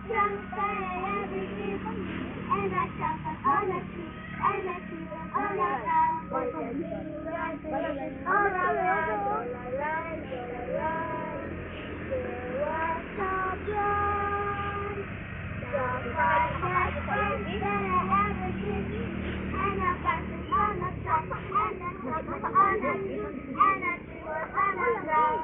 And I shuffle on the tree, and the tree was all around. All around, all around. There was a blind, the finest friend that I ever did. And a button on the top, and a shuffle on the tree, and the tree was on the ground.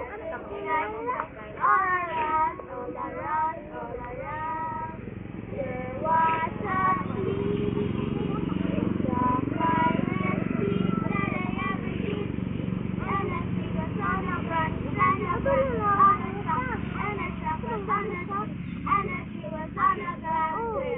All around, all around, all around. There was a tree, the finest tree that I ever did. And the tree was on the ground, and a button on the top, and a shuffle on the tree, and the tree was on the ground.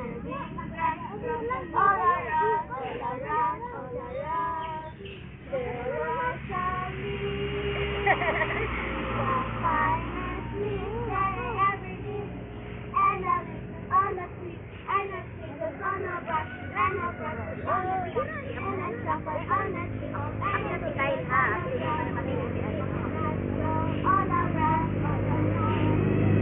All around, all around, all around. There was a leaf, the finest leaf that I ever did. And a leaf on the tree, and the tree was on the ground, and a branch was on the top, and a shuffle on the tree, and the tree was on the ground. All around, all around.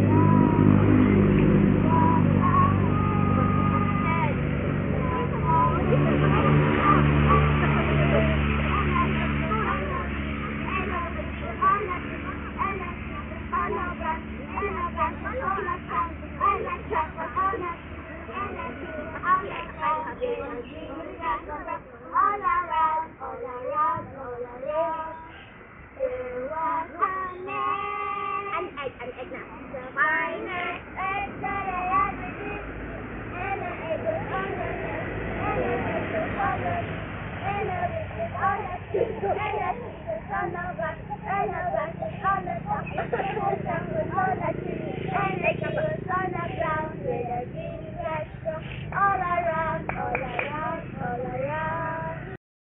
All around, all around, all around. There was a man, the finest egg that I ever did. And the egg was on the nest, and the egg was on the leaf, and the leaf was on the tree, and the tree was on the ground, and the branch was on the top, and the